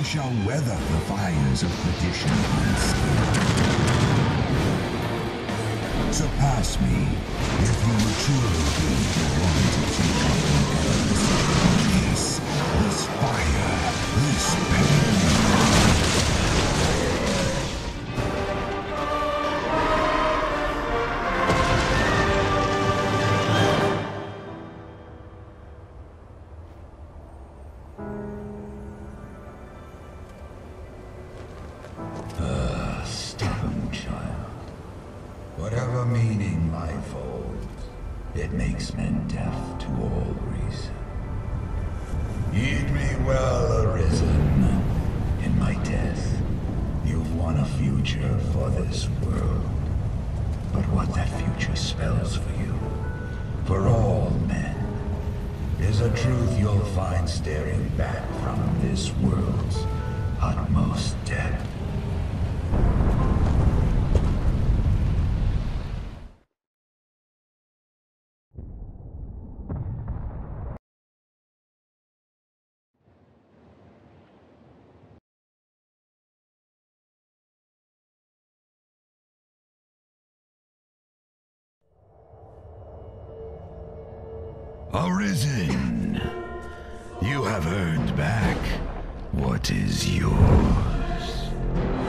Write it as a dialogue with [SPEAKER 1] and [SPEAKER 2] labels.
[SPEAKER 1] shall weather the fires of perdition unscathed. Surpass me if you would truly be the one to take up the enemies. Face this fire, this pain.
[SPEAKER 2] Stubborn child. Whatever meaning life holds, it makes men deaf to all reason. Heed me well, Arisen. In my death, you've won a future for this world. But what that future spells for you, for all men, is a truth you'll find staring back from this world's utmost depth.
[SPEAKER 1] Arisen, you have earned back what is yours.